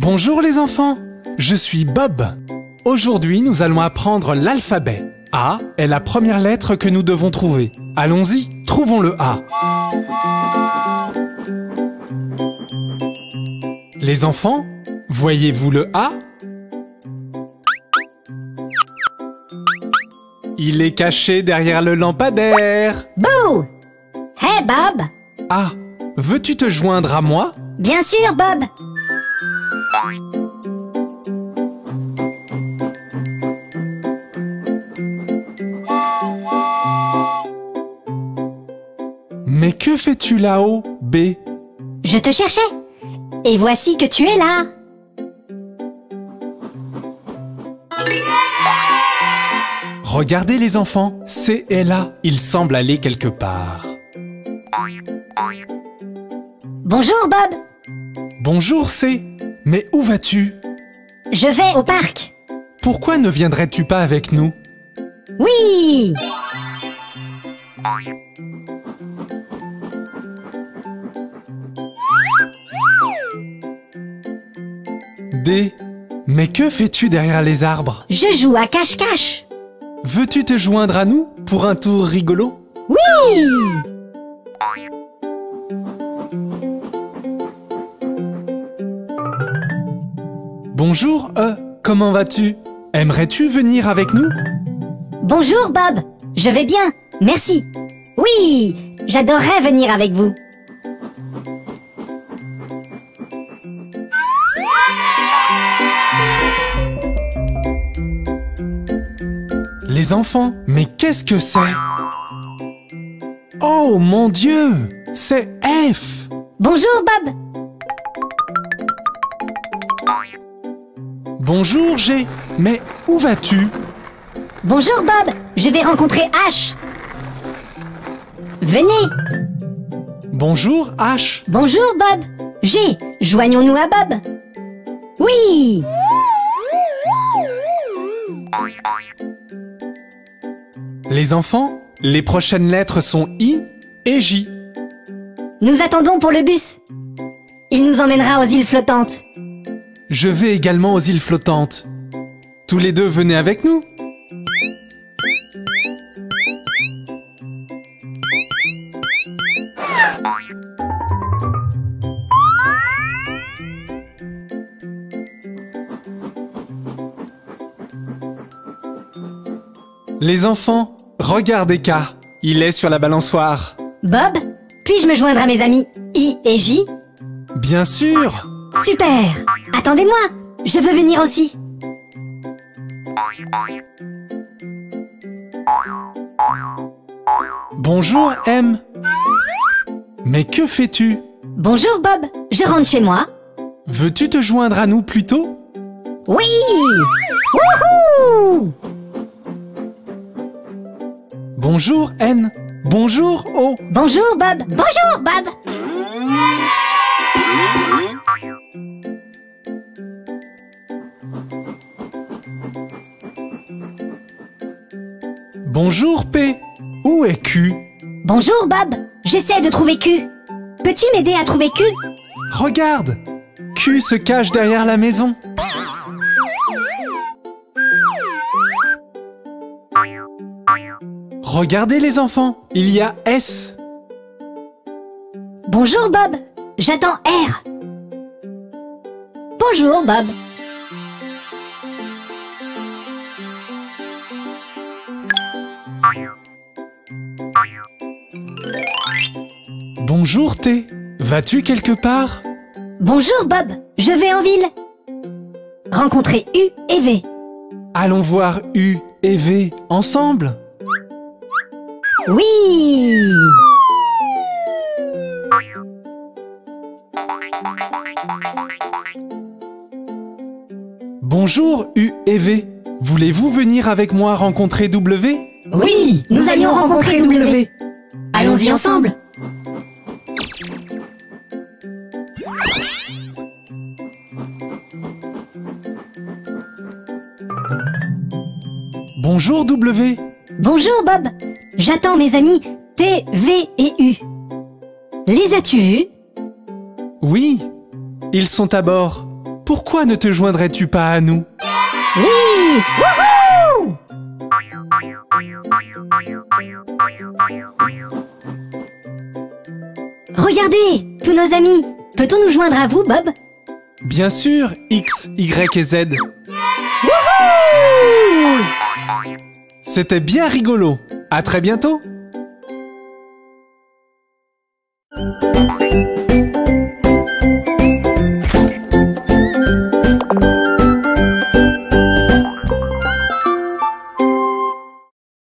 Bonjour les enfants, je suis Bob. Aujourd'hui, nous allons apprendre l'alphabet. A est la première lettre que nous devons trouver. Allons-y, trouvons le A. Les enfants, voyez-vous le A? Il est caché derrière le lampadaire. Bouh! Hey Bob! Ah, veux-tu te joindre à moi? Bien sûr, Bob! Mais que fais-tu là-haut, B? Je te cherchais. Et voici que tu es là. Regardez les enfants, C est là. Il semble aller quelque part. Bonjour, Bob. Bonjour C. Mais où vas-tu? Je vais au parc. Pourquoi ne viendrais-tu pas avec nous? Oui! D. Mais que fais-tu derrière les arbres? Je joue à cache-cache. Veux-tu te joindre à nous pour un tour rigolo? Oui! Bonjour E. Comment vas-tu? Aimerais-tu venir avec nous? Bonjour, Bob. Je vais bien. Merci. Oui! J'adorerais venir avec vous. Les enfants, mais qu'est-ce que c'est? Oh mon Dieu! C'est F! Bonjour, Bob. Bonjour G. Mais où vas-tu? Bonjour, Bob. Je vais rencontrer H. Venez. Bonjour H. Bonjour, Bob. G. Joignons-nous à Bob. Oui! Les enfants, les prochaines lettres sont I et J. Nous attendons pour le bus. Il nous emmènera aux îles flottantes. Je vais également aux îles flottantes. Tous les deux, venez avec nous. Les enfants, regardez K. Il est sur la balançoire. Bob, puis-je me joindre à mes amis I et J? Bien sûr! Super! Attendez-moi, je veux venir aussi. Bonjour M. Mais que fais-tu? Bonjour, Bob. Je rentre chez moi. Veux-tu te joindre à nous plus tôt? Oui! Wouhou! Bonjour N. Bonjour O. Bonjour, Bob. Bonjour, Bob. Bonjour P. Où est Q? Bonjour, Bob. J'essaie de trouver Q. Peux-tu m'aider à trouver Q? Regarde! Q se cache derrière la maison. Regardez les enfants, il y a S. Bonjour, Bob. J'attends R. Bonjour, Bob. Bonjour T. Vas-tu quelque part? Bonjour, Bob. Je vais en ville. Rencontrer U et V. Allons voir U et V ensemble. Oui! Bonjour U et V. Voulez-vous venir avec moi rencontrer W? Oui, nous allions rencontrer W. Allons-y ensemble. Bonjour W. Bonjour, Bob. J'attends mes amis T, V et U. Les as-tu vus? Oui, ils sont à bord. pourquoi ne te joindrais-tu pas à nous? Oui! Wouhou! Regardez, tous nos amis. Peut-on nous joindre à vous, Bob? Bien sûr, X, Y et Z. Wouhou! C'était bien rigolo. À très bientôt.